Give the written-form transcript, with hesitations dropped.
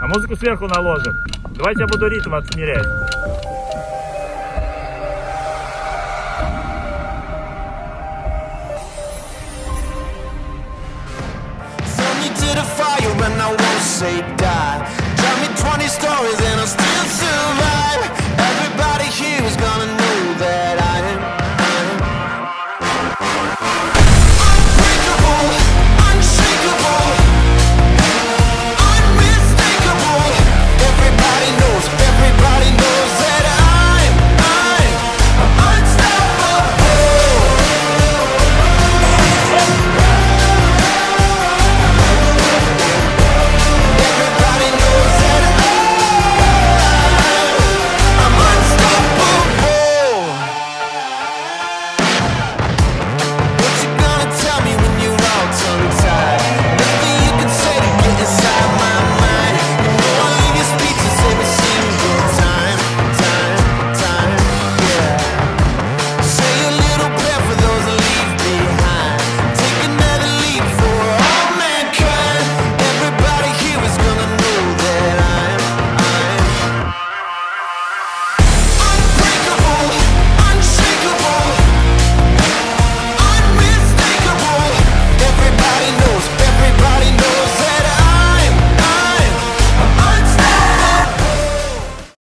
А музыку сверху наложим. Давайте я буду ритм отмерять. Throw me to the fire and I won't say die.